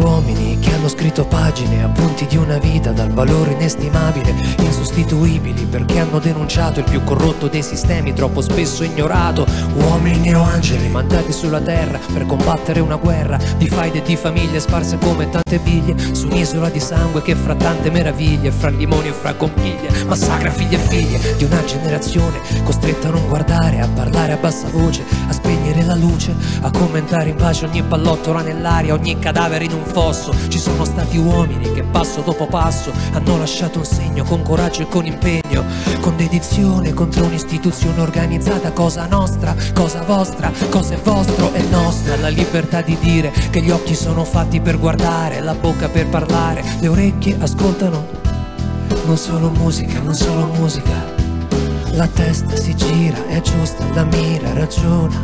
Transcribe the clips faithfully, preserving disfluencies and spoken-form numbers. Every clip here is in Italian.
uomini che hanno scritto pagine, appunti di una vita dal valore inestimabile, insostituibili perché hanno denunciato il più corrotto dei sistemi troppo spesso ignorato. Uomini o angeli mandati sulla terra per combattere una guerra di faide e di famiglie sparse come tante biglie su un'isola di sangue che fra tante meraviglie, fra limoni e fra conchiglie, massacra figli e figlie di una generazione costretta a non guardare, a parlare a bassa voce, a spegnere la luce, a commentare in pace ogni pallottola nell'aria, ogni cadavere in un fosso. Ci sono stati uomini che passo dopo passo hanno lasciato un segno con coraggio e con impegno, con dedizione contro un'istituzione organizzata, cosa nostra, cosa vostra, cosa è vostro è nostra. La libertà di dire che gli occhi sono fatti per guardare, la bocca per parlare, le orecchie ascoltano non solo musica, non solo musica, la testa si gira, è giusta, la mira, ragiona,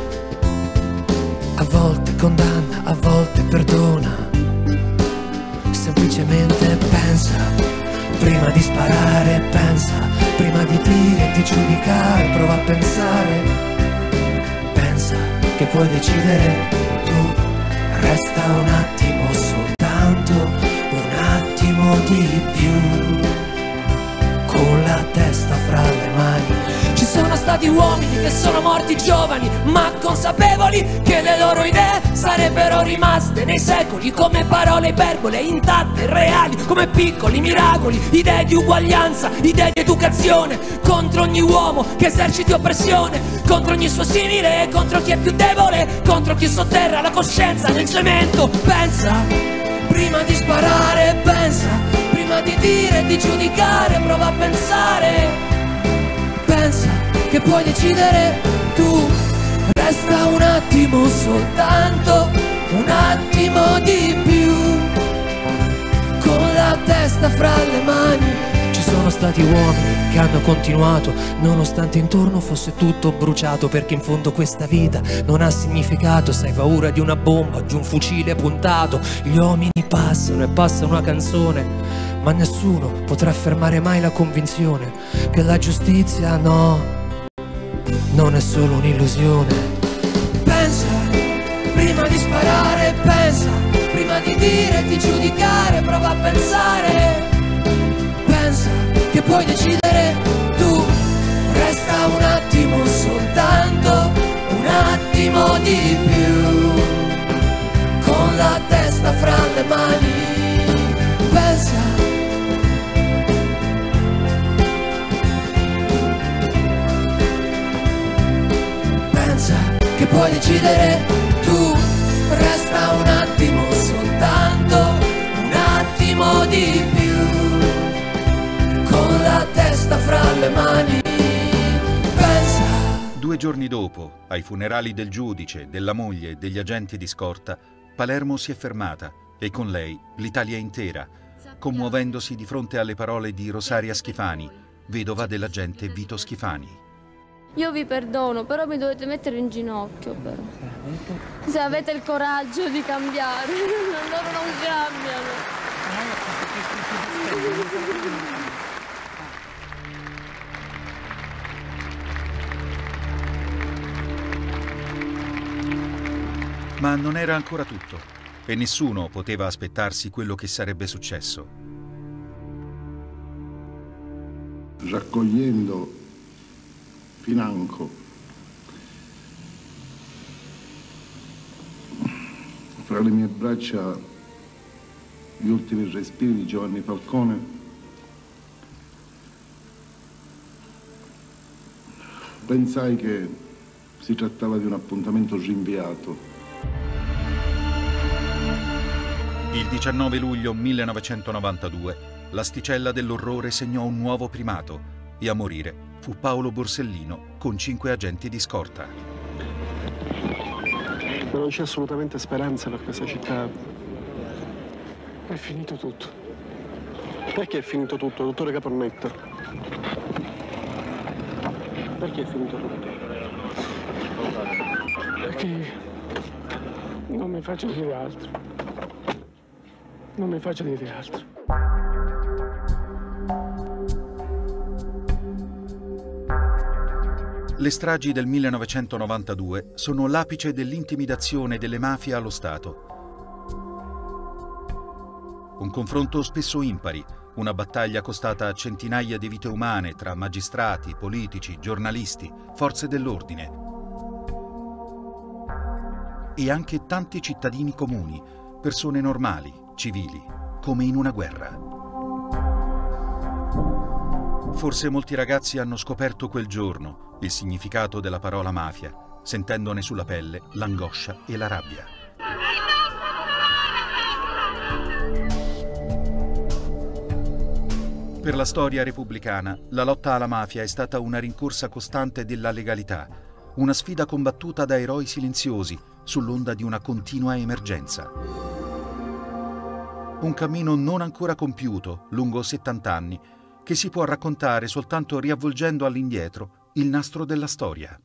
a volte condanna, a volte perdona. Semplicemente pensa, prima di sparare pensa, prima di dire e di giudicare, prova a pensare. Pensa che puoi decidere tu, resta un attimo, soltanto un attimo di più, con la testa fra le mani. Ci sono stati uomini che sono morti giovani, ma consapevoli che le loro idee sarebbero rimaste nei secoli come parole iperbole, intatte, reali, come piccoli miracoli, idee di uguaglianza, idee di educazione, contro ogni uomo che eserciti oppressione, contro ogni suo simile, contro chi è più debole, contro chi sotterra la coscienza nel cemento. Pensa, prima di sparare pensa, prima di dire e di giudicare, prova a pensare. Pensa che puoi decidere tu, resta un attimo, soltanto un attimo di più, con la testa fra le mani. Ci sono stati uomini che hanno continuato nonostante intorno fosse tutto bruciato, perché in fondo questa vita non ha significato se hai paura di una bomba o di un fucile puntato. Gli uomini passano e passa una canzone, ma nessuno potrà fermare mai la convinzione che la giustizia no, non è solo un'illusione. Pensa, prima di sparare pensa, prima di dire e di giudicare, prova a pensare. Pensa che puoi decidere tu, resta un attimo, soltanto un attimo di più, con la testa fra le mani. Pensa, pensa che puoi decidere tu, resta un attimo, soltanto un attimo di più, con la testa fra le mani. Pensa. Due giorni dopo, ai funerali del giudice, della moglie e degli agenti di scorta, Palermo si è fermata e con lei l'Italia intera, commuovendosi di fronte alle parole di Rosaria Schifani, vedova dell'agente Vito Schifani. Io vi perdono, però mi dovete mettere in ginocchio, però. Se avete il coraggio di cambiare, loro non cambiano. Ma non era ancora tutto, e nessuno poteva aspettarsi quello che sarebbe successo. Raccogliendo Financo fra le mie braccia gli ultimi respiri di Giovanni Falcone, pensai che si trattava di un appuntamento rinviato. Il diciannove luglio millenovecentonovantadue l'asticella dell'orrore segnò un nuovo primato e a morire fu Paolo Borsellino con cinque agenti di scorta. Ma non c'è assolutamente speranza per questa città. È finito tutto. Perché è finito tutto, dottore Caponnetto? Perché è finito tutto? Perché non mi faccio dire altro. Non mi faccio dire altro. Le stragi del millenovecentonovantadue sono l'apice dell'intimidazione delle mafie allo Stato. un confronto spesso impari, una battaglia costata centinaia di vite umane tra magistrati, politici, giornalisti, forze dell'ordine e anche tanti cittadini comuni, persone normali, civili, come in una guerra. Forse molti ragazzi hanno scoperto quel giorno il significato della parola mafia, sentendone sulla pelle l'angoscia e la rabbia. Per la storia repubblicana, la lotta alla mafia è stata una rincorsa costante della legalità, una sfida combattuta da eroi silenziosi sull'onda di una continua emergenza. Un cammino non ancora compiuto, lungo settanta anni, che si può raccontare soltanto riavvolgendo all'indietro il nastro della storia.